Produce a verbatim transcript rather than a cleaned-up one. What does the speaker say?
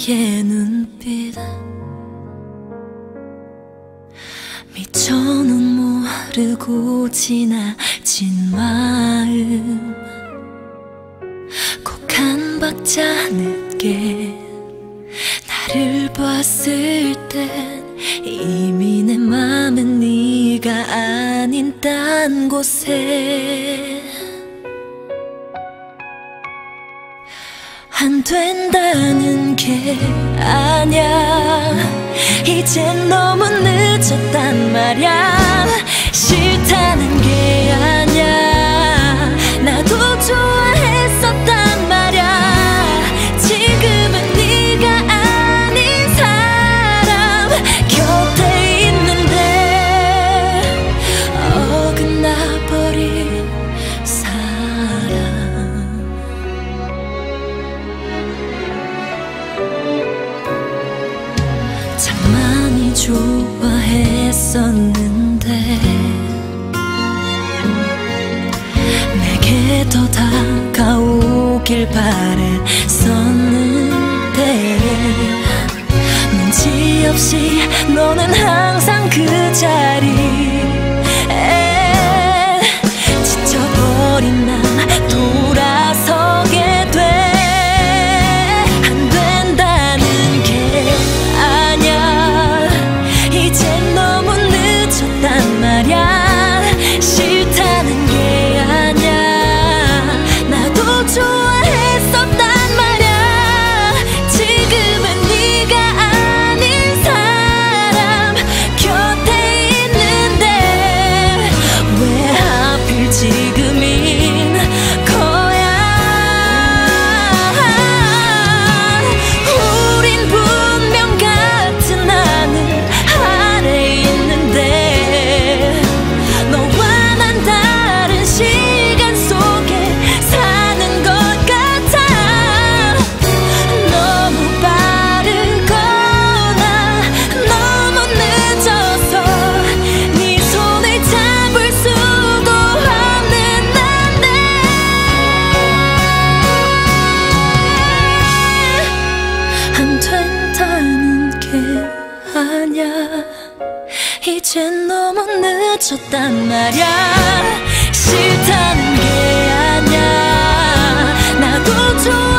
너의 눈빛 미처는 모르고 지나친 마음 꼭 한 박자 늦게 나를 봤을 땐 이미 내 맘은 네가 아닌 딴 곳에 안 된다는 게 아냐 이젠 너무 늦었단 말야 싫다는 게 아냐 나도 좋아했었단 말야 지금은 네가 아닌 사람 곁에 있는데 어긋나버린 사람 참 많이 좋아했었는데 내게 더 다가오길 바랬었는데 눈치 없이 너는 항상 그 자리에 지쳐버린 난 돌아서게 돼 안 된다는 게 아냐 이젠 너무 늦었단 말야 싫다는 게 아냐 나도 좋아했었단 말야 지금은 네가 아닌 사람 곁에 있는데 왜 하필 지금인 거야 우린 분명 같은 하늘 아래 있는데 너와 난 다른 시간 속에 사는 것 같아 너무 빠르거나 너무 늦어서 네 손을 잡을 수도 없는 난데 안 된다는 게 아냐 이젠 너무 늦었단 말야 싫다는 게 아냐 나도 좋아